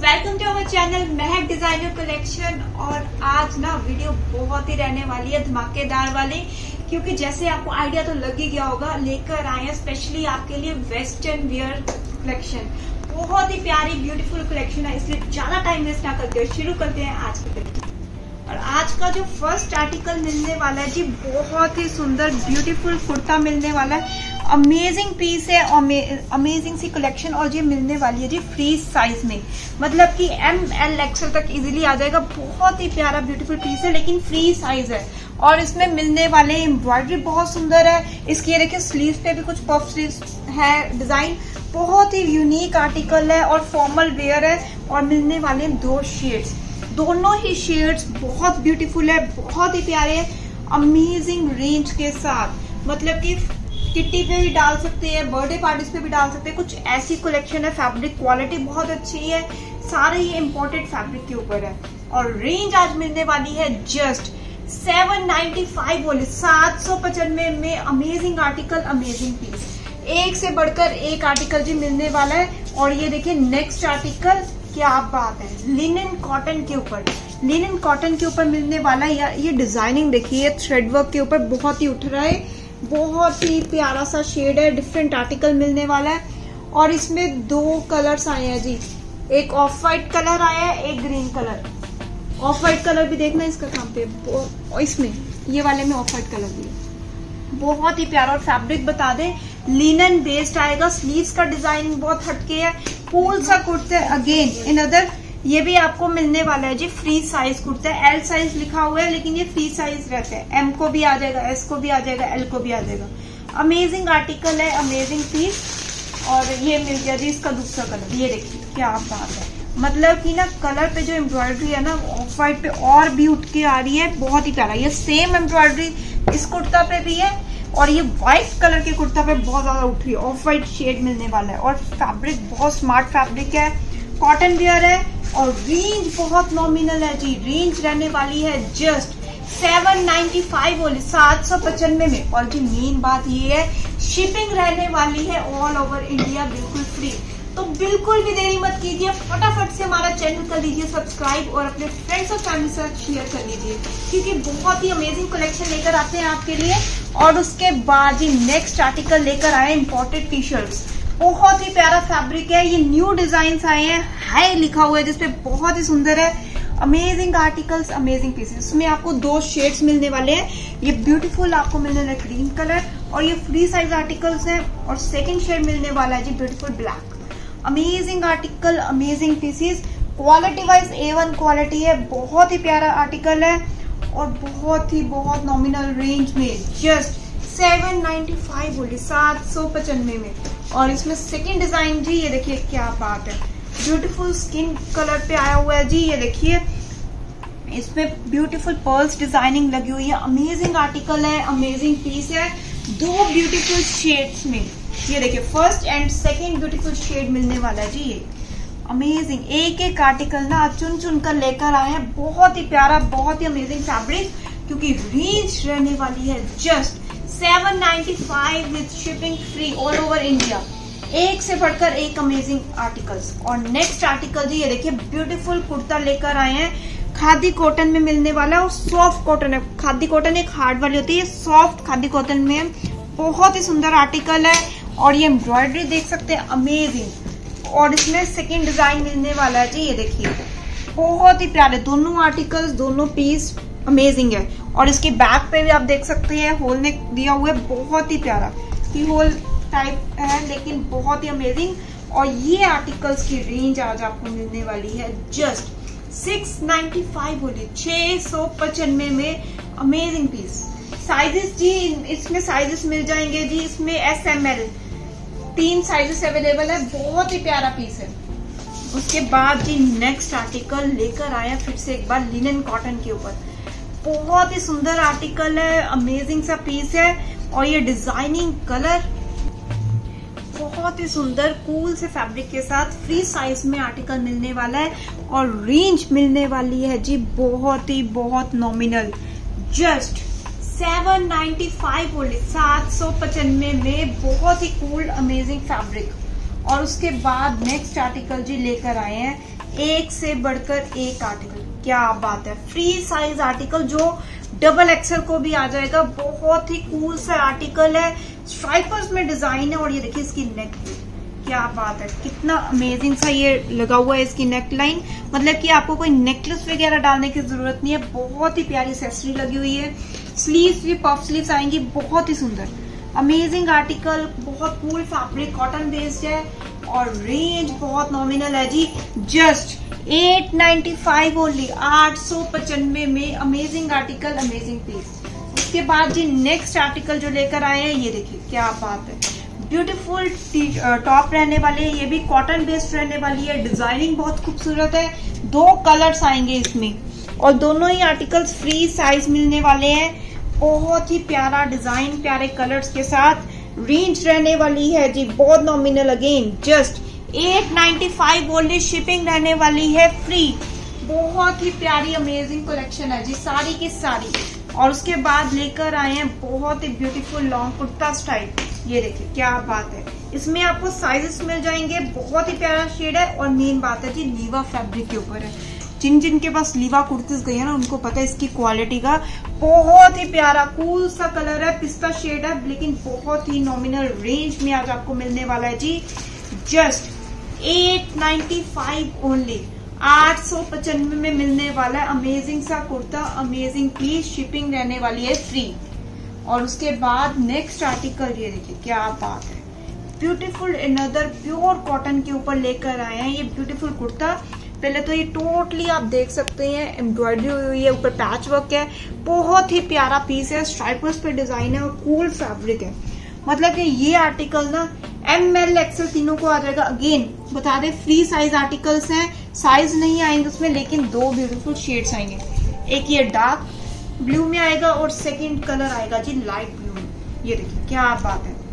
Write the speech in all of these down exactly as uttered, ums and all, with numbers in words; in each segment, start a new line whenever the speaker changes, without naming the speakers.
Welcome to our channel Mahak designer collection. और आज ना वीडियो बहुत ही रहने वाली है धमाकेदार वाली, क्योंकि जैसे आपको आइडिया तो लग ही गया होगा, लेकर आए हैं स्पेशली आपके लिए वेस्टर्न वियर कलेक्शन। बहुत ही प्यारी ब्यूटीफुल कलेक्शन है, इसलिए ज्यादा टाइम वेस्ट ना करते हुए शुरू करते हैं आज की कलेक्शन। और आज का जो फर्स्ट आर्टिकल मिलने वाला है जी, बहुत ही सुंदर ब्यूटीफुल कुर्ता मिलने वाला है। अमेजिंग पीस है, अमेजिंग सी कलेक्शन। और ये मिलने वाली है जी फ्री साइज में, मतलब कि एम एल एक्सएल तक इजीली आ जाएगा। बहुत ही प्यारा ब्यूटीफुल पीस है, लेकिन फ्री साइज है। और इसमें मिलने वाले एम्ब्रॉयडरी बहुत सुंदर है। इसकी देखिए स्लीव पे भी कुछ पफ स्लीव है डिजाइन, बहुत ही यूनिक आर्टिकल है और फॉर्मल वेयर है। और मिलने वाले दो शेड्स, दोनों ही शेड्स बहुत ब्यूटीफुल है, बहुत ही प्यारे, अमेजिंग रेंज के साथ। मतलब कि किट्टी पे भी डाल सकते हैं, बर्थडे पार्टीज पे भी डाल सकते हैं। कुछ ऐसी कलेक्शन है, फैब्रिक क्वालिटी बहुत अच्छी है, सारे ये इम्पोर्टेड फैब्रिक के ऊपर है। और रेंज आज मिलने वाली है जस्ट सेवन नाइन्टी फाइव बोले सात सौ पचानवे में। अमेजिंग आर्टिकल, अमेजिंग पीस, एक से बढ़कर एक आर्टिकल जी मिलने वाला है। और ये देखिए नेक्स्ट आर्टिकल, क्या बात है, लिनन कॉटन के ऊपर, लिनन कॉटन के ऊपर मिलने वाला है यार। ये डिजाइनिंग देखिए थ्रेड वर्क के ऊपर बहुत ही उठ रहा है, बहुत ही प्यारा सा शेड है। डिफरेंट आर्टिकल मिलने वाला है। और इसमें दो कलर्स आए हैं जी, एक ऑफ व्हाइट कलर आया है, एक green colour. Off white colour भी देखना इसका काम पे, इसमें ये वाले में ऑफ व्हाइट कलर भी है, बहुत ही प्यारा। और फैब्रिक बता दें लिनन बेस्ड आएगा। स्लीव्स का डिजाइन बहुत हटके है, फूल सा कुर्ता अगेन इन अदर। ये भी आपको मिलने वाला है जी फ्री साइज कुर्ता है। एल साइज लिखा हुआ है, लेकिन ये फ्री साइज रहता है। एम को भी आ जाएगा, एस को भी आ जाएगा, एल को भी आ जाएगा। अमेजिंग आर्टिकल है, अमेजिंग पीस। और ये मिल गया जी इसका दूसरा कलर, ये देखिए क्या बात है। मतलब कि ना कलर पे जो एम्ब्रॉयडरी है ना ऑफ व्हाइट पे और भी उठ के आ रही है, बहुत ही प्यारा। ये सेम एम्ब्रॉयडरी इस कुर्ता पे भी है, और ये व्हाइट कलर के कुर्ता पे बहुत ज्यादा उठ रही है। ऑफ व्हाइट शेड मिलने वाला है। और फैब्रिक बहुत स्मार्ट फैब्रिक है, कॉटन वेयर है। और रेंज बहुत नॉमिनल है जी, रेंज रहने वाली है जस्ट सेवन नाइन्टी फाइव बोले सात सौ पचानवे में। और जी मेन बात ये है, शिपिंग रहने वाली है ऑल ओवर इंडिया, बिल्कुल फ्री। तो बिल्कुल भी देरी मत कीजिए, फटाफट से हमारा चैनल कर लीजिए सब्सक्राइब और अपने फ्रेंड्स और फैमिली के साथ शेयर कर लीजिए, क्योंकि बहुत ही अमेजिंग कलेक्शन लेकर आते हैं आपके लिए। और उसके बाद जी नेक्स्ट आर्टिकल लेकर आए इम्पोर्टेड टी शर्ट्स, बहुत ही प्यारा फैब्रिक है। ये न्यू डिजाइन आए हैं, हाई लिखा हुआ है जिसपे, बहुत ही सुंदर है। Amazing articles, amazing pieces. इसमें आपको दो शेड्स मिलने वाले हैं। ये ब्यूटीफुल आपको मिलने वाला है ग्रीन कलर, और ये फ्री साइज आर्टिकल्स हैं। और सेकंड शेड मिलने वाला है जी beautiful black. Amazing article, amazing pieces. Quality wise A one quality है, बहुत ही प्यारा आर्टिकल है। और बहुत ही बहुत नॉमिनल रेंज में जस्ट सेवन नाइन्टी फाइव बोली सात सौ पचानवे में। और इसमें सेकंड डिजाइन जी, ये देखिए क्या बात है, ब्यूटीफुल स्किन कलर पे आया हुआ है जी। ये देखिए इसमें ब्यूटीफुल पर्ल्स डिजाइनिंग लगी हुई है। अमेजिंग आर्टिकल है, अमेजिंग पीस है, दो ब्यूटीफुल शेड्स में। ये देखिए first and second beautiful shade मिलने वाला है जी। ये अमेजिंग, एक एक आर्टिकल ना चुन चुन कर लेकर आए हैं। बहुत ही प्यारा, बहुत ही अमेजिंग फैब्रिक, क्योंकि रेंज रहने वाली है just seven ninety five with shipping free all over India. एक से बढ़कर एक अमेजिंग आर्टिकल्स। और नेक्स्ट आर्टिकल जी, ये देखिए ब्यूटीफुल कुर्ता लेकर आए हैं, खादी कॉटन में मिलने वाला है। और सॉफ्ट कॉटन है, खादी कॉटन एक हार्ड वाली होती है, सॉफ्ट खादी कॉटन में। बहुत ही सुंदर आर्टिकल है। और ये एम्ब्रॉयडरी देख सकते हैं, अमेजिंग। और इसमें सेकेंड डिजाइन मिलने वाला है जी, ये देखिए बहुत ही प्यारे दोनों आर्टिकल्स, दोनों पीस अमेजिंग है। और इसके बैक पे भी आप देख सकते हैं होल ने दिया हुआ है, बहुत ही प्यारा की होल टाइप है, लेकिन बहुत ही अमेजिंग। और ये आर्टिकल्स की रेंज आज आपको मिलने वाली है जस्ट सिक्स नाइन्टी फाइव बोली छह सौ पचानवे में। Amazing piece. साइजेस जी, इसमें साइजेस मिल जाएंगे जी, इसमें एस एम एल तीन साइजेस अवेलेबल है। बहुत ही प्यारा पीस है। उसके बाद जी नेक्स्ट आर्टिकल लेकर आया फिर से एक बार लिनन कॉटन के ऊपर, बहुत ही सुंदर आर्टिकल है, अमेजिंग सा पीस है। और ये डिजाइनिंग कलर बहुत ही सुंदर कूल से फैब्रिक के साथ फ्री साइज में आर्टिकल मिलने वाला है। और रेंज मिलने वाली है जी बहुत ही बहुत nominal, just seven ninety five बोले सात सौ पचानवे में। बहुत ही कूल अमेजिंग फैब्रिक। और उसके बाद नेक्स्ट आर्टिकल जी लेकर आए हैं, एक से बढ़कर एक आर्टिकल, क्या बात है। फ्री साइज आर्टिकल जो डबल एक्सल को भी आ जाएगा, बहुत ही कूल सा आर्टिकल है। स्ट्राइपर्स में डिजाइन है और ये देखिए इसकी नेक, क्या बात है, कितना अमेजिंग सा ये लगा हुआ है इसकी नेक लाइन। मतलब कि आपको कोई नेकलेस वगैरह डालने की जरूरत नहीं है, बहुत ही प्यारी एक्सेसरी लगी हुई है। स्लीव्स भी पफ स्लीव्स आएंगी, बहुत ही सुंदर अमेजिंग आर्टिकल, बहुत कूल फैब्रिक, कॉटन बेस्ड है और रेंज बहुत नॉमिनल है जी, just eight ninety five only, आठ सौ पचानवे में। Amazing article, amazing piece. उसके बाद जी नेक्स्ट आर्टिकल जो लेकर आए हैं, ये देखिए क्या बात है, ब्यूटीफुल टॉप रहने वाले हैं, ये भी कॉटन बेस्ड रहने वाली है। डिजाइनिंग बहुत खूबसूरत है, दो कलर्स आएंगे इसमें और दोनों ही आर्टिकल्स फ्री साइज मिलने वाले हैं। बहुत ही प्यारा डिजाइन, प्यारे कलर्स के साथ रेंज रहने वाली है जी, बहुत nominal, again just eight ninety five only, shipping रहने वाली है फ्री। बहुत ही प्यारी अमेजिंग कलेक्शन है जी, सारी की सारी। और उसके बाद लेकर आए हैं बहुत ही ब्यूटीफुल लॉन्ग कुर्ता स्टाइल, ये देखिए क्या बात है। इसमें आपको साइजेस मिल जाएंगे, बहुत ही प्यारा शेड है और मेन बात है जी लीवा फैब्रिक के ऊपर है। जिन जिन के पास लीवा कुर्तीज गई है ना, उनको पता है इसकी क्वालिटी का। बहुत ही प्यारा कूल सा कलर है, पिस्ता शेड है, लेकिन बहुत ही नॉमिनल रेंज में आज आपको मिलने वाला है जी, just eight ninety five only, आठ सौ पचानवे में मिलने वाला है। अमेजिंग सा कुर्ता, अमेजिंग पीस, शिपिंग रहने वाली है फ्री। और उसके बाद नेक्स्ट आर्टिकल ये देखिए क्या बात है, ब्यूटीफुल अनदर प्योर कॉटन के ऊपर लेकर आए हैं ये ब्यूटीफुल कुर्ता। पहले तो ये टोटली आप देख सकते हैं एम्ब्रॉयडरी हुई है, ऊपर पैच वर्क है, बहुत ही प्यारा पीस है, स्ट्राइपर्स पे डिजाइन है और कूल फैब्रिक है। मतलब कि ये आर्टिकल ना एम एल एक्सएल तीनों को आ जाएगा। अगेन बता दें फ्री साइज आर्टिकल्स हैं, साइज नहीं आएंगे उसमें, लेकिन दो ब्यूटीफुल शेड्स आएंगे। एक ये डार्क ब्लू में आएगा और सेकंड कलर आएगा जी लाइट ब्लू में। ये देखिए क्या बात है,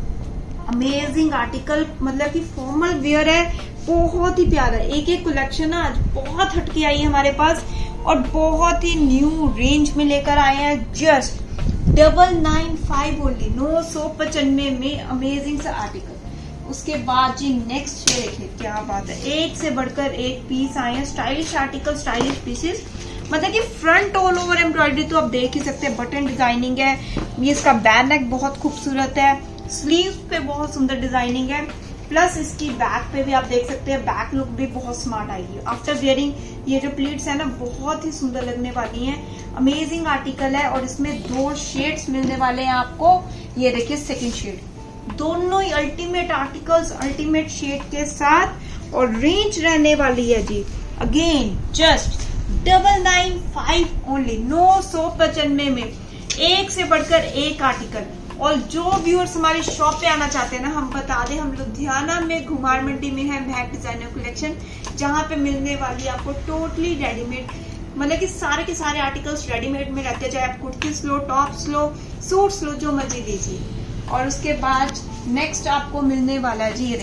अमेजिंग आर्टिकल, मतलब कि फॉर्मल वेयर है, बहुत ही प्यारा। एक एक कलेक्शन आज बहुत हटके आई है हमारे पास और बहुत ही न्यू रेंज में लेकर आए हैं, just double nine five only, नौ सौ पचानवे में। अमेजिंग सा आर्टिकल। उसके बाद जी नेक्स्ट ये देखिए क्या बात है, एक से बढ़कर एक पीस आए हैं, स्टाइलिश आर्टिकल, स्टाइलिश पीसेस। मतलब कि फ्रंट ऑल ओवर एम्ब्रॉयडरी तो आप देख ही सकते हैं, बटन डिजाइनिंग है, ये इसका बैक नेक बहुत खूबसूरत है, स्लीव पे बहुत सुंदर डिजाइनिंग है, प्लस इसकी बैक पे भी आप देख सकते हैं, बैक लुक भी बहुत स्मार्ट आएगी आफ्टर वेयरिंग। ये जो प्लीट्स है ना बहुत ही सुंदर लगने वाली हैं। अमेजिंग आर्टिकल है और इसमें दो शेड्स मिलने वाले हैं आपको। ये देखिए सेकंड शेड, दोनों ही अल्टीमेट आर्टिकल्स, अल्टीमेट शेड के साथ और रेंज रहने वाली है जी, again just double nine five only, नौ सौ पचानवे में। एक से बढ़कर एक आर्टिकल। और जो व्यूअर्स हमारी शॉप पे आना चाहते हैं ना, हम बता दें हम लुधियाना में घुमार मंडी में है महक डिजाइनर कलेक्शन, जहाँ पे मिलने वाली आपको टोटली रेडीमेड, मतलब कि सारे के सारे आर्टिकल्स रेडीमेड में रहते हैं, चाहे आप कुर्तीस लो, टॉप्स लो, सूट्स लो, जो मर्जी लीजिए। और उसके बाद नेक्स्ट आपको मिलने वाला है जी, ये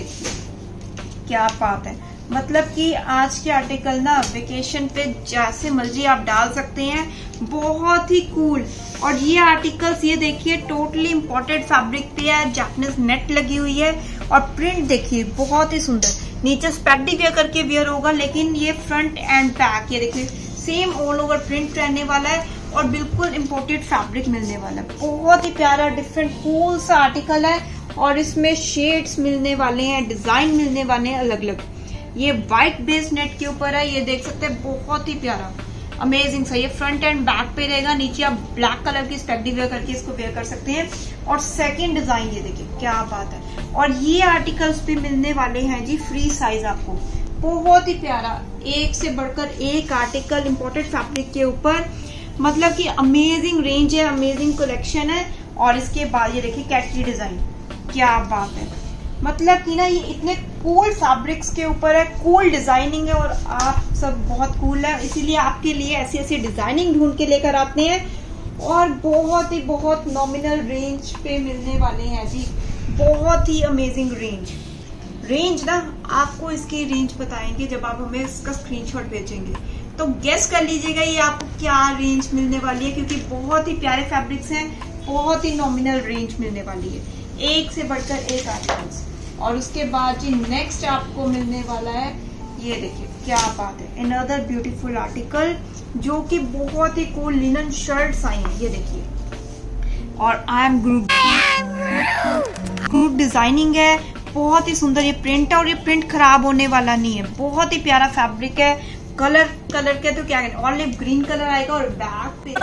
देखिए क्या बात है, मतलब कि आज के आर्टिकल ना वेकेशन पे जैसे मर्जी आप डाल सकते हैं, बहुत ही कूल। और ये आर्टिकल्स ये देखिए टोटली इम्पोर्टेड फैब्रिक पे है, जापनीज नेट लगी हुई है और प्रिंट देखिए बहुत ही सुंदर। नीचे स्पेक्डी वेयर करके वेयर होगा, लेकिन ये फ्रंट एंड बैक ये देखिए सेम ऑल ओवर प्रिंट रहने वाला है और बिल्कुल इम्पोर्टेड फैब्रिक मिलने वाला है। बहुत ही प्यारा डिफरेंट कूल सा आर्टिकल है और इसमें शेड्स मिलने वाले हैं, डिजाइन मिलने वाले हैं अलग अलग। ये व्हाइट बेस नेट के ऊपर है, ये देख सकते हैं बहुत ही प्यारा अमेजिंग सा। ये फ्रंट एंड बैक पे रहेगा, नीचे आप ब्लैक कलर की स्पेक्डी वेयर करके इसको वेयर कर सकते हैं। और सेकंड डिजाइन ये देखिए क्या बात है। और ये आर्टिकल्स भी मिलने वाले हैं जी फ्री साइज आपको, बहुत ही प्यारा, एक से बढ़कर एक आर्टिकल इम्पोर्टेड फैब्रिक के ऊपर, मतलब कि अमेजिंग रेंज है, अमेजिंग कलेक्शन है। और इसके बाद ये देखिए कैटरी डिजाइन, क्या बात है, मतलब कि ना ये इतने कूल फैब्रिक्स के ऊपर है, कूल डिजाइनिंग है और आप सब बहुत कूल है, इसीलिए आपके लिए ऐसी ऐसी डिजाइनिंग ढूंढ के लेकर आते हैं और बहुत ही बहुत नॉमिनल रेंज पे मिलने वाले हैं जी, बहुत ही अमेजिंग रेंज। रेंज ना आपको इसकी रेंज बताएंगे जब आप हमें इसका स्क्रीनशॉट भेजेंगे, तो गेस कर लीजिएगा ये आपको क्या रेंज मिलने वाली है, क्योंकि बहुत ही प्यारे फैब्रिक्स हैं, बहुत ही नॉमिनल रेंज मिलने वाली है, एक से बढ़कर एक आर्टिकल्स। और उसके बाद जी नेक्स्ट आपको मिलने वाला है ये देखिए क्या बात है, अनदर ब्यूटीफुल आर्टिकल जो कि बहुत ही कूल लिनन शर्ट्स आई हैं, ये देखिए। और आई एम ग्रुप ग्रुप डिजाइनिंग है, बहुत ही सुंदर ये प्रिंट है और ये प्रिंट खराब होने वाला नहीं है, बहुत ही प्यारा फैब्रिक है। कलर कलर के तो क्या है, ऑलिव ग्रीन कलर आएगा और बैक पे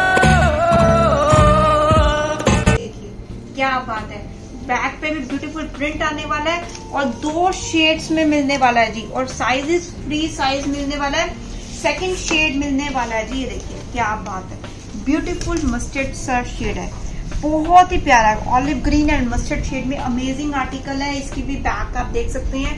देखिए क्या बात है, बैक पे भी ब्यूटीफुल प्रिंट आने वाला है और दो शेड्स में मिलने वाला है जी। और साइजेस फ्री साइज मिलने वाला है, सेकंड शेड मिलने वाला है जी। ये देखिए क्या बात है, ब्यूटीफुल मस्टर्ड सर्ट शेड है, बहुत ही प्यारा है, olive green and mustard shade में अमेजिंग आर्टिकल है। इसकी भी बैक आप देख सकते हैं,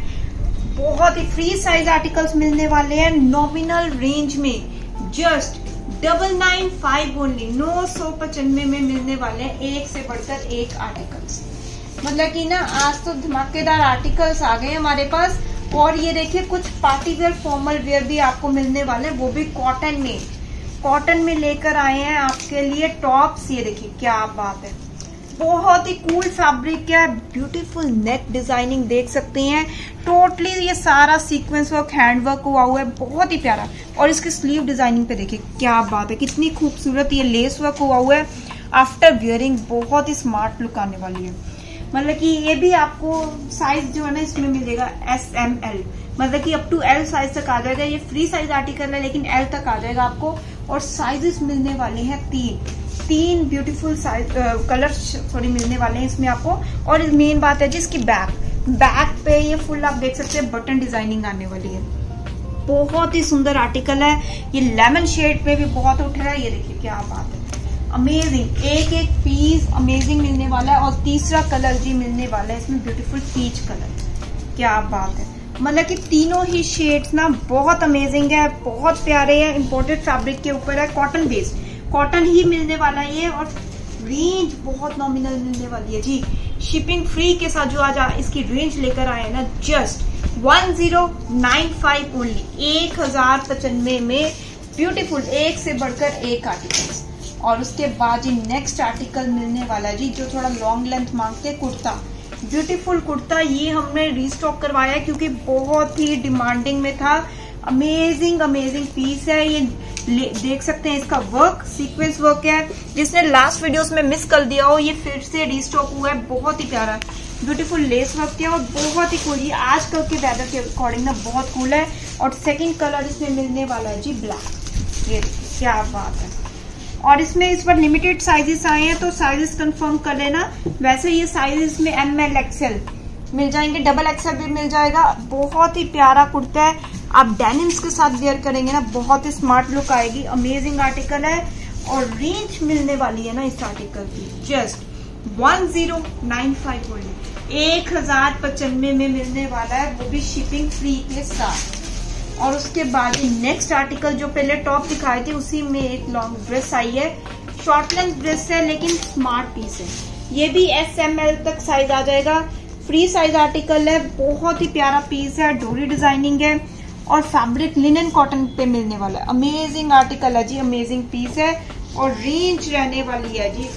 बहुत ही फ्री साइज आर्टिकल्स मिलने वाले हैं नॉमिनल रेंज में, just double nine five only, नौ सौ पचानवे में मिलने वाले हैं, एक से बढ़कर एक आर्टिकल्स। मतलब कि ना आज तो धमाकेदार आर्टिकल्स आ गए हमारे पास। और ये देखिए कुछ पार्टी वेयर फॉर्मल वेयर भी आपको मिलने वाले हैं, वो भी कॉटन में, कॉटन में लेकर आए हैं आपके लिए टॉप्स। ये देखिए क्या बात है, बहुत ही कूल फैब्रिक है, ब्यूटीफुल नेक डिजाइनिंग देख सकते हैं, टोटली ये सारा सीक्वेंस वर्क हैंड वर्क हुआ हुआ है, बहुत ही प्यारा। और इसकी स्लीव डिजाइनिंग पे देखिए क्या बात है, कितनी खूबसूरत ये लेस वर्क हुआ हुआ है। आफ्टर वियरिंग बहुत ही स्मार्ट लुक आने वाली है। मतलब कि ये भी आपको साइज जो है ना इसमें मिलेगा एस एम एल, मतलब कि अप टू एल साइज तक आ जाएगा। ये फ्री साइज आर्टिकल है लेकिन एल तक आ जाएगा आपको। और साइजेस मिलने वाले हैं तीन तीन ब्यूटीफुल साइज कलर सॉरी मिलने वाले हैं इसमें आपको। और मेन बात है जी इसकी बैक बैक पे ये फुल आप देख सकते हैं बटन डिजाइनिंग आने वाली है, बहुत ही सुंदर आर्टिकल है। ये लेमन शेड पे भी बहुत उठ रहा है, ये देखिए क्या बात है, अमेजिंग, एक एक पीस अमेजिंग मिलने वाला है। और तीसरा कलर जी मिलने वाला है इसमें ब्यूटीफुल पीच कलर, क्या बात है। मतलब कि तीनों ही शेड्स ना बहुत अमेजिंग है, बहुत प्यारे हैं, इम्पोर्टेड फैब्रिक के ऊपर है, कॉटन बेस्ड, कॉटन ही मिलने वाला है ये। और रेंज बहुत नॉमिनल मिलने वाली है जी, शिपिंग फ्री के साथ जो आज इसकी रेंज लेकर आए ना just one zero nine five only, एक हजार पचानवे में ब्यूटीफुल एक से बढ़कर एक आर्टिकल्स। और उसके बाद जी नेक्स्ट आर्टिकल मिलने वाला है जी जो थोड़ा लॉन्ग लेंथ मांगते हैं, कुर्ता, ब्यूटीफुल कुर्ता। ये हमने रिस्टॉक करवाया है क्योंकि बहुत ही डिमांडिंग में था। अमेजिंग अमेजिंग पीस है ये, देख सकते हैं इसका वर्क सीक्वेंस वर्क है, जिसने लास्ट वीडियोस में मिस कर दिया हो ये फिर से रिस्टॉक हुआ है, बहुत ही प्यारा ब्यूटीफुल लेस वर्क है और बहुत ही कूल। ये आजकल के वेदर के अकॉर्डिंग ना बहुत कूल है। और सेकंड कलर इसमें मिलने वाला है जी ब्लैक, ये देखिए क्या बात है। और इसमें इस बार लिमिटेड साइजेस आए हैं तो साइजेस कंफर्म कर लेना। वैसे ये साइजेस में एम एल एक्सएल मिल जाएंगे, डबल एक्सएल भी मिल जाएगा। बहुत ही प्यारा कुर्ता है, आप डेनिम्स के साथ वेयर करेंगे ना बहुत ही स्मार्ट लुक आएगी, अमेजिंग आर्टिकल है। और रेंज मिलने वाली है ना इस आर्टिकल की just one zero nine five only, एक हजार पचानवे में मिलने वाला है, वो भी शिपिंग फ्री के साथ। और उसके बाद नेक्स्ट आर्टिकल जो पहले टॉप दिखाए थे उसी में एक लॉन्ग ड्रेस आई है, शॉर्ट लेंथ ड्रेस है लेकिन स्मार्ट पीस है। ये भी एस एम एल तक साइज आ जाएगा, फ्री साइज आर्टिकल है, बहुत ही प्यारा पीस है, डोरी डिजाइनिंग है और फैब्रिक लिनन कॉटन पे मिलने वाला है। अमेजिंग आर्टिकल है जी, अमेजिंग पीस है। और रेंज रहने वाली है जी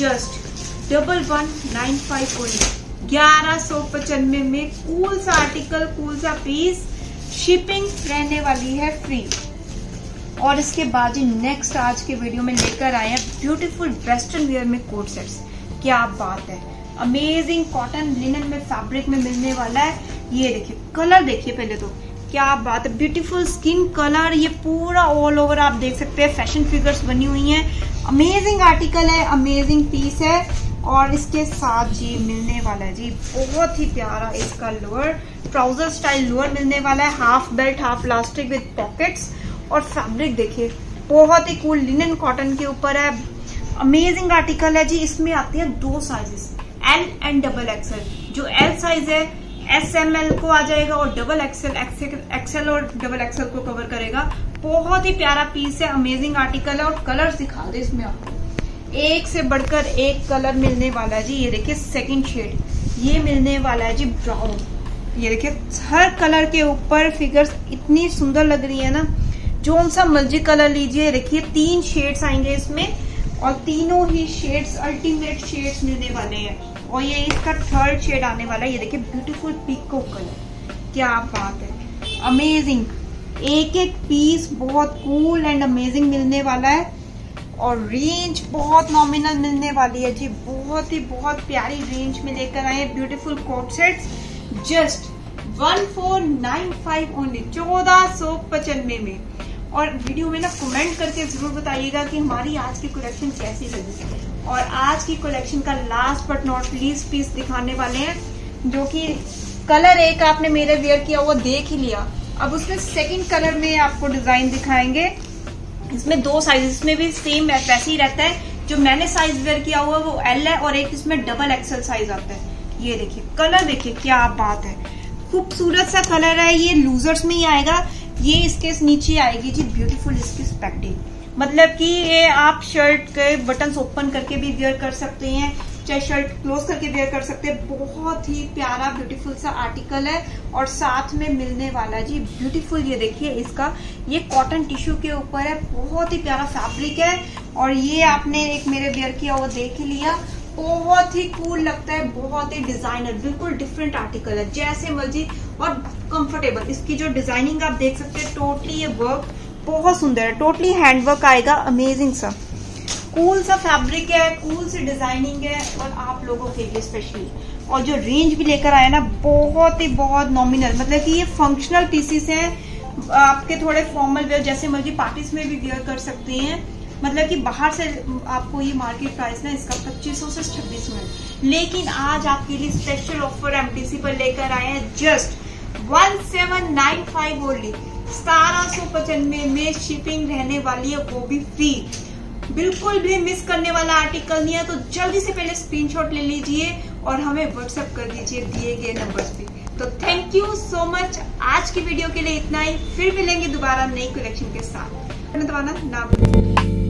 just double one nine five only, ग्यारह सौ पचानवे में कूल सा आर्टिकल, कूल सा पीस, शिपिंग रहने वाली है फ्री। और इसके बाद ही नेक्स्ट आज के वीडियो में लेकर आए हैं ब्यूटीफुल वेस्टर्न वेयर में कोट सेट्स, क्या बात है, अमेजिंग कॉटन लिनन में फैब्रिक में मिलने वाला है। ये देखिए कलर देखिए पहले तो क्या बात है, ब्यूटीफुल स्किन कलर, ये पूरा ऑल ओवर आप देख सकते हैं फैशन फिगर्स बनी हुई हैं, अमेजिंग आर्टिकल है, अमेजिंग पीस है। और इसके साथ जी मिलने वाला है जी बहुत ही प्यारा इसका लोअर, ट्राउजर स्टाइल लोअर मिलने वाला है, half belt half elastic with pockets. और फैब्रिक देखिए बहुत ही कूल लिनन कॉटन के ऊपर है, अमेजिंग आर्टिकल है जी। इसमें आती है दो sizes, L and double XL. जो एल साइज है एस एम एल को आ जाएगा और डबल एक्सएल एक्सएल और डबल एक्सएल को कवर करेगा। बहुत ही प्यारा पीस है, अमेजिंग आर्टिकल है। और कलर दिखा दे इसमें आपको, एक से बढ़कर एक कलर मिलने वाला है जी। ये देखिए सेकंड शेड ये मिलने वाला है जी ब्राउन, ये देखिए हर कलर के ऊपर फिगर्स इतनी सुंदर लग रही है ना, जो सा मर्जी कलर लीजिए। देखिए तीन शेड्स आएंगे इसमें और तीनों ही शेड्स अल्टीमेट शेड्स मिलने वाले हैं। और ये इसका थर्ड शेड आने वाला है, ये देखिए ब्यूटीफुल पीको कलर, क्या बात है, अमेजिंग, एक एक पीस बहुत कूल एंड अमेजिंग मिलने वाला है और रेंज बहुत नॉमिनल मिलने वाली है जी। बहुत ही बहुत प्यारी रेंज में लेकर आए beautiful coat sets just one four nine five only, चौदह सौ पचानवे में। और वीडियो में ना कमेंट करके जरूर बताइएगा कि हमारी आज की कलेक्शन कैसी लगी। और आज की कलेक्शन का last but not least piece दिखाने वाले हैं, जो कि कलर एक आपने मेरे वेयर किया वो देख ही लिया। अब उसमें सेकंड कलर में आपको डिजाइन दिखाएंगे। इसमें दो साइज, इसमें भी सेम वैसे ही रहता है। जो मैंने साइज वेयर किया हुआ वो एल है और एक इसमें डबल एक्सेल साइज आता है। ये देखिए कलर, देखिए क्या बात है, खूबसूरत सा कलर है। ये लूजर्स में ही आएगा। ये इसके नीचे आएगी जी ब्यूटीफुल इसकी स्पेक्टिंग, मतलब कि ये आप शर्ट के बटन्स ओपन करके भी वेयर कर सकते हैं, चाहे शर्ट क्लोज करके वेयर कर सकते हैं। बहुत ही प्यारा ब्यूटीफुल सा आर्टिकल है और साथ में मिलने वाला जी ब्यूटीफुल, ये देखिए इसका, ये कॉटन टिश्यू के ऊपर है। बहुत ही प्यारा फैब्रिक है और ये आपने एक मेरे वेयर किया वो देख ही लिया। बहुत ही कूल लगता है, बहुत ही डिजाइनर, बिल्कुल डिफरेंट आर्टिकल है, जैसे मर्जी और कंफर्टेबल। इसकी जो डिजाइनिंग आप देख सकते हैं, टोटली ये वर्क बहुत सुंदर है, टोटली हैंडवर्क आएगा, अमेजिंग सा कूल सा फैब्रिक है, कूल सी डिजाइनिंग है और आप लोगों के लिए स्पेशली। और जो रेंज भी लेकर आया ना बहुत ही बहुत नॉमिनल, मतलब कि ये फंक्शनल पीसेस हैं, आपके थोड़े फॉर्मल वेयर जैसे मर्जी पार्टीज में भी वेयर कर सकते हैं। मतलब कि बाहर से आपको ये मार्केट प्राइस ना इसका पच्चीस सौ से छब्बीस सौ है, लेकिन आज आपके लिए स्पेशल ऑफर एमटीसी पर लेकर आए हैं just one seven nine five only, सतारह सौ पचानवे में शिपिंग रहने वाली है, वो भी फ्री। बिल्कुल भी मिस करने वाला आर्टिकल नहीं है, तो जल्दी से पहले स्क्रीनशॉट ले लीजिए और हमें व्हाट्सएप कर दीजिए दिए गए नंबर्स पे। तो थैंक यू सो मच, आज की वीडियो के लिए इतना ही। फिर मिलेंगे दोबारा नई कलेक्शन के साथ। दबाना ना भूलिए।